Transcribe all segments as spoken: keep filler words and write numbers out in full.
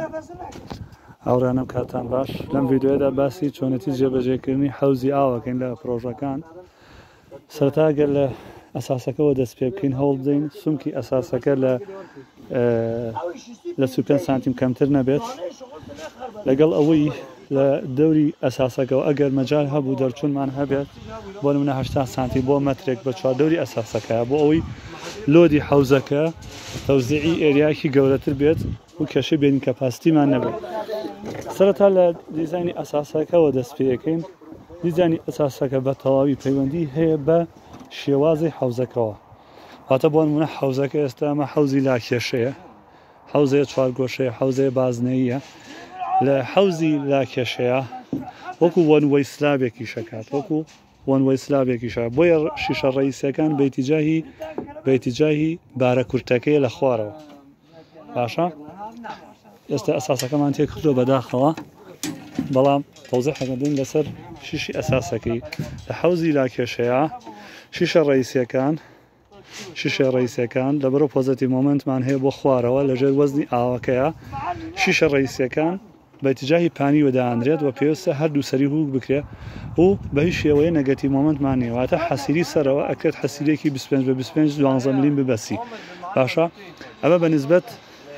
ئەوڕانم کاتان باش لەم ڤیددیۆدا باسی چۆنەتی جێبەجێکردنی حەوزی ئاوەکەین لە پرۆژەکان. سەرەتا گەر لە ئەساسەکەەوە دەست پێ بکەین هەوڵ بدەین سومکی ئەساسەکە لە لە سی و پێنج سانتیم کەمتر نەبێت، لەگەڵ ئەوەی لە دەوری ئەساسەکەەوە ئەگەر مەجال هەبوو دەرچوونمان هەبێت بۆ نمونە هەشتا سانتی بۆ مەترێک بە چواردەوری ئەساسەکە بۆ ئەوەی لۆدی حەوزەکە تەوزیعی ئێریاکی گەورەتر بێت و کێشەی بێنین کەپاسیتیمان نەبێت. سەرەتا لە دیزایانی ئەساسەکەەوە دەست پێەکەین. دیزایانی ئەساسەکە بە تەواوی پەیوەندی هەیە بە شێوازی حەوزەکەەوە. واتە بۆ نمونە حەوزەکە ئێستا ئەمە حەوزی لاکێشەیە، حەوزەیە چوارگۆشەیە، حەوزەیە بازنەییە. لە حەوزی لاکێشەیە وەکو وەنوەی سلابێکی شەکات، وەکو وەنوەی سلابێکی شە، بۆیە شیشە ڕئیسیەکان بەیتیجاهی بەیتیجاهی بارە کورتەکەیە لە خوارەوە. باشە ئێستا ئەساسەکەمان تێکردووە بەداخەوە، بەڵام تەوزیحەکەدەین لەسەر شیشی ئەساسەکەی. لە حەوزی لاکێشەیە شیشە ڕئیسیەکان شیشە ڕئیسیەکان لەبەرەوە پۆزەتی مۆمنتمان هەیە بۆ خوارەوە لەژێر وەزنی ئاوەکەیە. شیشە ڕئیسیەکان بەیتیجاهی پانی وەدانرێت و پێویستە هەردوو سەری هووک بکرێت و بە هیچ شێوەیە نەگەتی مۆمنتمان نیە، واتە حەسیری سەرەوە ئەکرێت حەسیرێکی بیست و پێنج بە بیست و پێنج دوانزە ملیم ببەسی. باشە ئەمە بەنسبەت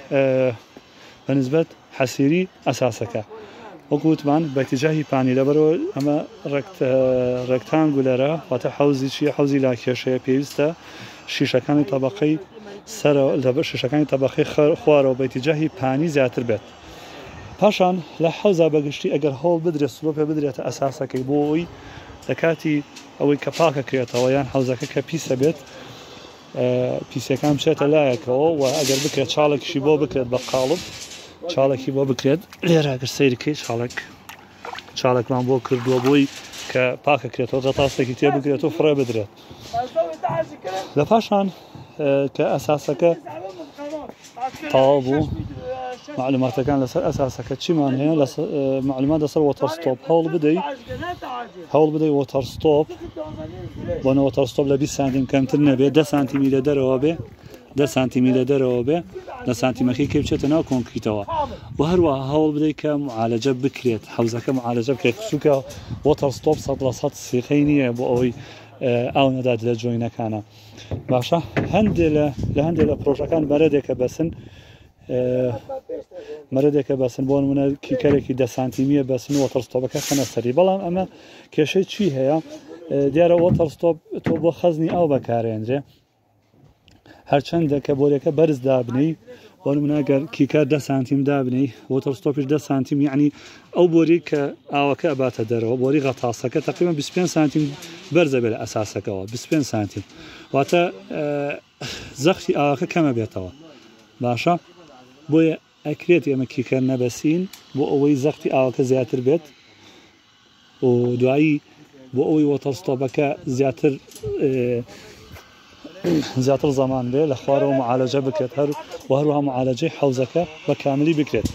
بەنسبەت حەسیری ئەساسەکە وەکو وتمان بەیتیجاهی پانی لەبەرەوە ئەمە ڕێکتانگولەرە، واتە حەوزی چیە؟ حەوزی لاکێشەیە پێویستە شیشەکانی تەبەقەی سەرەوە لەبەر شیشەکانی تەبەقەی خوارەوە بەیتیجاهی پانی زیاتر بێت. پاشان لە حەوزا بەگشتی ئەگەر هەوڵ بدرێت سلۆپێ بدرێتە ئەساسەکەی بۆ ئەوی لە کاتی ئەوەی کە پاکەکرێتەوە یان حەوزەکە کە پیسە بێت پیسەکان بچێتە لایەکەوە و ئەگەر بکرێت چاڵێکیشی بۆ بکرێت بە قاڵب چاڵێکی بۆ بکرێت لێرە ئەگەر سەیرکەی چاڵک چاڵێکمان بۆ کردووە بۆی کە پاکەکرێتەوە غەتاسێکی تێ بکرێت و فڕێ بدرێت. لە پاشان کە ئەساسەکە تەواو بوو معلوماتەکان لەسەر ئەساسەکە چیمان هەیە لە معلومات لەسەر وۆتەرستۆپ هەوڵ بدەیت هەوڵ بدەیت وۆتەرستۆپ بۆنە وۆتەرستۆپ لە بیست سانتیم کەمتر نەبێت، دە سانتیمی لە دەرەوە بێ دە سانتیمی لە دەرەوە بێ لە سانتیمەکەی کێ بچێتە ناو کۆنکریتەوە و هەروەها هەوڵ بدەیت کە معالەجە بکرێت، حەوزەکە معالەجە بکرێت. چونکە وۆتەرستۆپ سەد لە سەد سیقەی نییە بۆ ئەوەی ئاو نەدات لە جۆینەکانە. باشە هەندێک لە هەندێک لە پرۆژەکان مەرەدێکە بەسن مەرەدێکە بەسن بۆ نمونە کیکەرێکی دە سانتیمیە بەسن و وۆتەرستۆپەکە خەنە سەری. بەڵام ئەمە کێشەی چی هەیە؟ دیارە وۆتەرستۆپ تۆ بۆ خەزنی ئاو بەکارێنرێ، هەرچەندە کە بۆرێکە بەرز دابنەی بۆ نمونە ئەگەر کیکە دە سانتیم دابنەی وۆتەرستۆپیش دە سانتیم، یعنی ئەو بۆری کە ئاوەکە ئەباتە دەرەوە بۆری غەتاسەکە تقریبا بیست و پێنج سانتیم بەرزە بێت لە ئەساسەکەەوە بیست و پێنج سانتیم، واتە زەختی ئاوەکە کەمە بێتەوە. باشە بۆیە ئەکرێت ئێمە کیکەر نەبەسین بۆ ئەوەی زەختی ئاوەکە زیاتر بێت و دوایی بۆ ئەوەی وۆتەرستۆپەکە زیاتر زیاتر زەمان بێ لە خوارەوە معالەجە بکرێت هەر و هەروەها معالەجەی حەوزەکە بە کاملی بکرێت.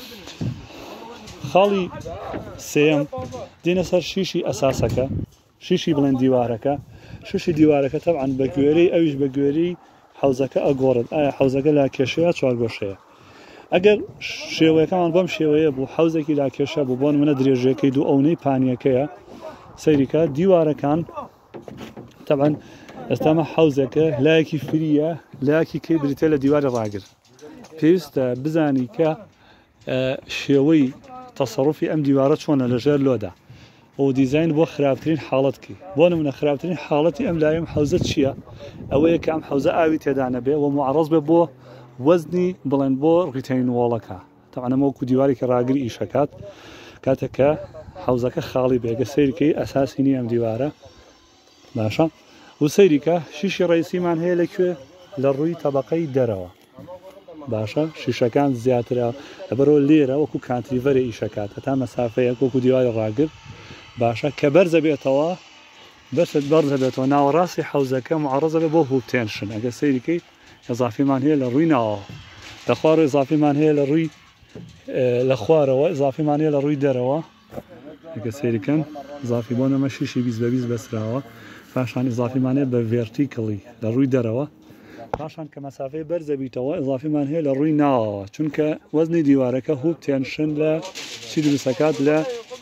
خاڵی سێم دێنە سەر شیشی ئەساسەکە، شیشی بڵێن دیوارەکە. شیشی دیوارەکە تەبعاً بە گوێرەی ئەویش بە گوێرەی حەوزەکە ئەگۆڕێت ئایا حەوزەکە لاکێشەیە چوارگۆشەیە. ئەگەر شێوەیەکەمان بەم شێوەیە بوو حەوزێکی لاکێشە بوو بۆ نمونە درێژەکەی دوو ئەوەی پانیەکەیە سەیریکە دیوارەکان تەبعاً ئێستامە حەوزەکە لایەکی فریە، لایەکی کەی بریتێ لە دیوارە ڕاگر. پێویستە بزانی کە شێوەی تەسەڕوفی ئەم دیوارە چۆنە لەژێر لۆدا و دیزاین بۆ خراپترین حاڵەتکی. بۆ نمونە خراپترین حاڵەتی ئەم لایم حەوزە چییە؟ ئەوەیە کە ئەم حەوزە ئاوی تێدا نەبێ و معڕەز بێ بۆ وەزنی بڵێن بۆ ڕیتەین وۆڵەکە. تەبعاً ئەمە وەکو دیوارێکی ڕاگری ئیشەکات کاتێککە حەوزەکە خاڵی بێگە سەیرکەی ئەساسی نی ئەم دیوارە. باشە و سەیریکە شیشی ڕئیسیمان هەیە لەکوێ؟ لە ڕووی تەبەقەی دەرەوە. باشە شیشەکان زیاترە لەبەرەوە لێرە وەکو کانتریڤەرە ئیشەکات هەتا مەسافەیەک وەکو دیواری ڕاگر. باشە کە بەرزە بێتەوە بەرزت بەرزە بێتەوە ناوەڕاستی حەوزەکە معڕەزە بێ بۆ هوبتێنشن. ئەگە سەیریکەی ئەزافیمان هەیە لە ڕووی ناوەوە، لە خوارەوە ئەزافیمان هەیە لە ڕووی لە خوارەوە ئەزافیمان هەیە لە ڕووی دەرەوە. ئەگە سەیریکەن ئەزافی بۆ نەمە شیشی بیست بە بیست بەسراوە، پاشان ئەزافیمان هەیە بە ڤێرتیکڵی لە ڕووی دەرەوە پاشان کە مەسافەی بەرزە بیتەوە ئضافیمان هەیە لە ڕووی ناوەوە چونکە وەزنی دیوارەکە هوب تێنشن لە چی دروستەکات لە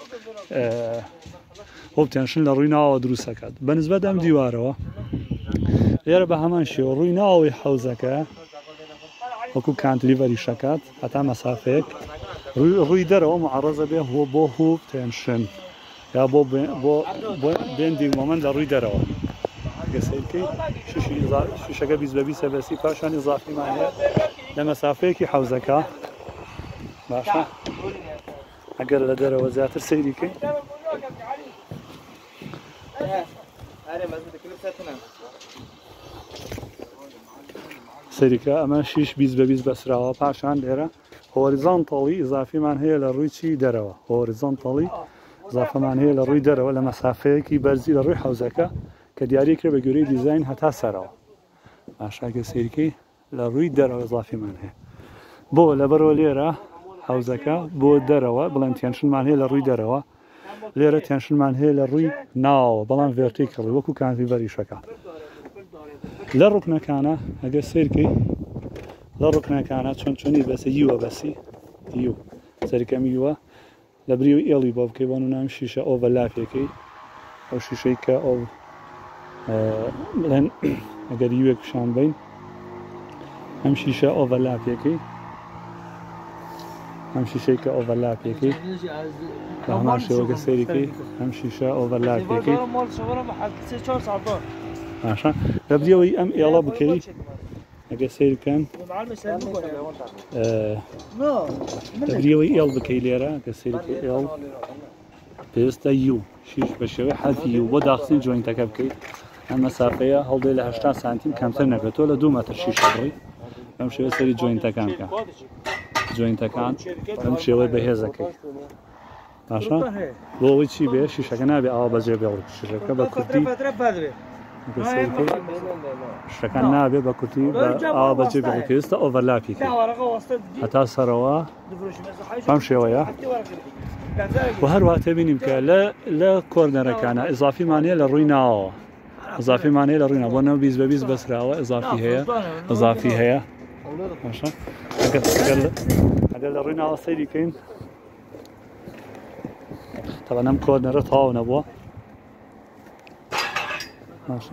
هوب تێنشن لە ڕووی ناوەوە دروستەکات بەنسبەت ئەم دیوارەوە لێرە بە هەمان شێوە ڕووی ناوەوەی حەوزەکە وەکو کانتلیڤەری شەکات هەتا مەسافەیەک ڕووی دەرەوە معڕەزە بێ بۆ هوب تێنشن یا بۆ بێندی مۆمەنت لە ڕووی دەرەوە گەسەرکەی شیشەکە بیست بە بیست بەسی پاشان ئیضافیمان هەیە لە مەسافەیەکی حەوزەکە باشە ئەگەر لە دەرەوە زیاتر سەیریکەی سەریکە ئەمە شیش بیست بە بیست بەسراوە پاشان لێرە هۆریزۆنتەڵی ئیضافیمان هەیە لە ڕووی چی دەرەوە هۆریزۆنتەڵی ئیضافەمان هەیە لە ڕووی دەرەوە لە مەسافەیەکی بەرزی لە ڕووی حەوزەکە کە دیاریکرێ بە گوێرەی دیزاین هەتا سەرەوە باشاکە سەیرکەی لە ڕووی دەرەوە ئیضافیمان هەیە بۆ لەبەرەوە لێرە حەوزەکە بۆ دەرەوە بڵێن تێنشنمان هەیە لە ڕووی دەرەوە لێرە تێنشنمان هەیە لە ڕووی ناوەوە بەڵام ڤێرتیکڵی وەکو کانتلیڤەریشەکە لە ڕوکنەکانە ئەگەر سیرکەی لە ڕوکنەکانە چۆن چۆنی بەسە یووە بەسی یو سەرکەم یووە لە بریوی ئێڵی بۆ بکەی بۆ نام شیشە ئۆڤەرلافێکەی ئەو شیشەی کە ئەو بڵێن ئەگەر یوێک پیشان بین ئەم شیشە ئۆڤەرلاپێکەی ئەم شیشەی کە ئۆڤەرلاپێکەی لە هەمان شێوەگە سەیریکەی ئەم شیشە ئۆڤەرلاپێکەی باشە لە بریەوەی ئەم ئێڵە بکەی ئەگە سیرکەن لە بریەوەی ئێڵ بکەی لێرە کە سیرکە ئێڵ پێویستە یو شیش بە شێوەی حەذفی یو بۆ داخستنی جوینتەکە بکەیت ئەم مەسافەیە هەڵدەی لە هەشتا سانتیم کەمتر نەبێتەوە لە دوو مەتر شیشە بڕی ئەم شێوە سەری جوینتەکان بکە جوینتەکان ئەم شێوەی بەهێزەکەی باشە بۆ ئەوەی چی بێ شیشەکە نابێ ئاوا بەجێ بێڵ شیشەکە بە کورتی شتەکان نابێ بە کورتی ئاوا بەجێ بێڵ پێویستە ئۆڤەرلاپی هەتا سەرەوە ئەم شێوەیە و هەروە تێبینیم کە لە کۆرنەرەکانە ئیضافیمان هەیە لە ڕووی ناوەوە ئیضافیمان هەیە لە ڕووی ناوە بۆ نەوە بیست بە بیست بەسراوە ئیضافی هەیە ئیضافی هەیە باشە ئەگەر لە ڕووی ناوە سەیری بکەین تەبەن ئەم کۆرنەرە تەواو نەبووە باشە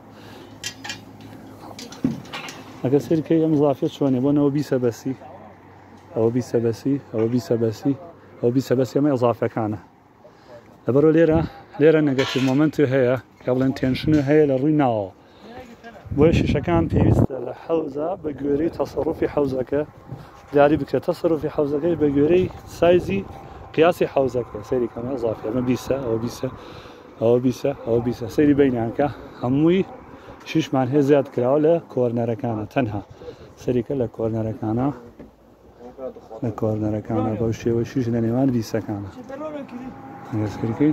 ئەگەر سەیری بکەی ئەم ئیضافیە چۆنێ بۆ نەوە بیست بەسی ئەوە بیست بەسی ئەوە بیست بەسی ئەو بیست بەسی ئەمە ئیضافەکانە لەبەرەوە لێرە لێرە نەگەتیڤ مۆمەنت هەیە کە بڵێن تێنشن هەیە لە ڕووی ناوەوە بۆیە شیشەکان پێویستە لە حەوزە بە گوێرەی تەسەڕوفی حەوزەکە دیاری بکرێت تەسەڕوفی حەوزەکەی بە گوێرەی سایزی قیاسی حەوزەکە سەیری کەمە ئیضافی ئەمە بیستە ئەوە بیستە ئەوە بیستە ئەوە بیستە سەیری بینیانکە هەمووی شیشمان هەیە زیاد کراوە لە کۆرنەرەکانە تەنها سەریکە لە کۆرنەرەکانە لە کۆرنەرەکانە بەو شێوە شیش لە نێوان بیستەکانە سەریکەی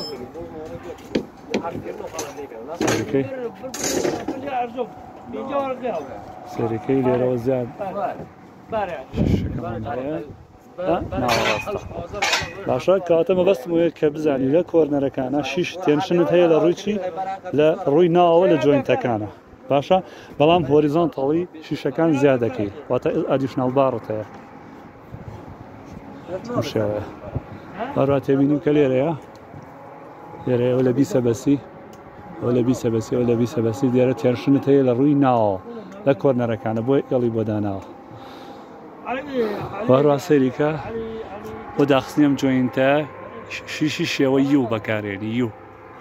سەریکەی سەریکەی لێرەوە زیاد شەکەمان هەیە ناوەڕاستە باشە کاتە مەبەستم وەیە کە بزانی لە کۆرنەرەکانە شیش تێنشنت هەیە لە ڕووی چی لە ڕووی ناوەوە لە جوینتەکانە باشە بەڵام هۆریزۆنتەڵی شیشەکان زیاد دەکەی واتە ئەدیشناڵ باڕت هەیە ئەم شێوەیە هەروە تێبینیم کە لێرەیە لێرەیە ئەوە لە بیستە بەسی ئەوە لە بیستە بەسی ئەوە لە بیستە بەسی دیارە تێنشنت هەیە لە ڕووی ناوەوە لە کۆرنەرەکانە بۆی ئێڵی بۆ داناوە هەروە سەیریکە بۆ داخستنی ئەم جوینتە شیشی شێوە یو بەکارێنی یو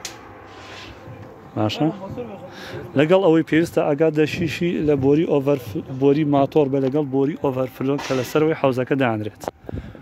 باشە لەگەڵ ئەوەی پێویستە ئاگات لە شیشی لە بۆری ئۆڤەر بۆری ماتۆر بە لەگەڵ بۆری ئۆڤەرفلۆ کە لەسەرەوەی حەوزەکە دانرێت